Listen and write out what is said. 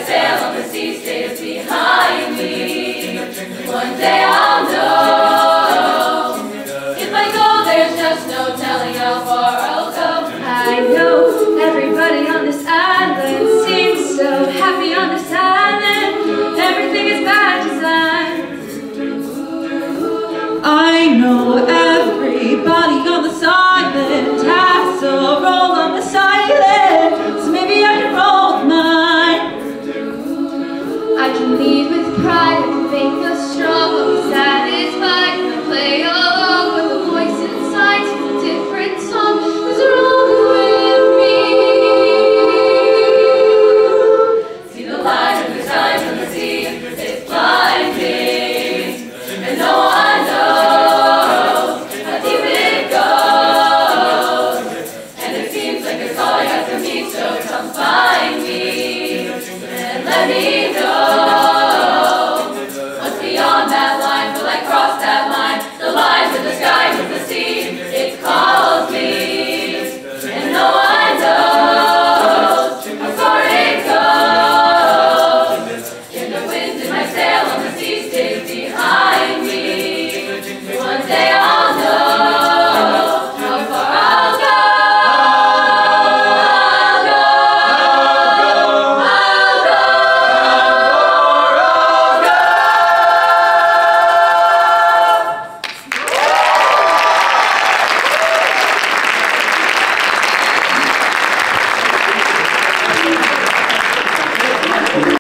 sail on the sea stays behind me. One day I'll know. If I go, there's just no telling how far I'll go. I know everybody on this island seems so happy on this island. Everything is by design. I know everybody on this island has a role on this island, so maybe I can roll with mine. I can lead with pride, I can make us strong, I'll be satisfied, and play along with the voice inside, sing a different song, 'cause they're all with me. See the light of the signs on the sea, it's blinding, and no one knows how deep it goes. And it seems like it's all I have to meet, so come find me and let me know.